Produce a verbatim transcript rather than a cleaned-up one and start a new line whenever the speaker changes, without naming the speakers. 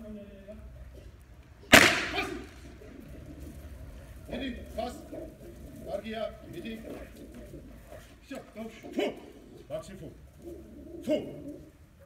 Heading, fast. Argia, heading. Все, Фу. Максим, фу. Фу.